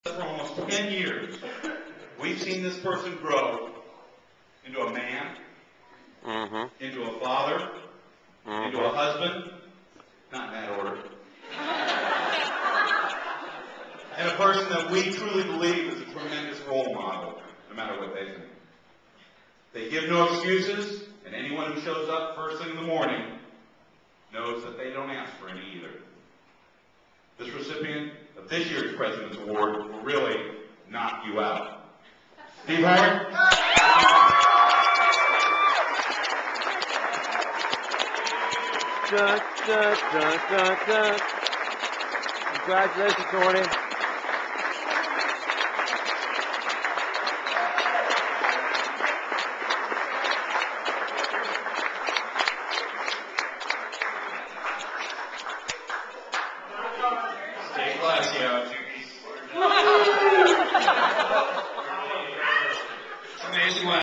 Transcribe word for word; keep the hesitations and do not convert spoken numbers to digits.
For almost ten years, we've seen this person grow into a man, Mm-hmm. into a father, Mm-hmm. into a husband, not in that order, and a person that we truly believe is a tremendous role model, no matter what they think. They give no excuses, and anyone who shows up first thing in the morning knows that they don't ask for any either. This recipient of this year's President's Award will really knock you out. Steve Howard? Dun, dun, dun, dun, dun. Congratulations, Tony. Stay classy out. It's amazing what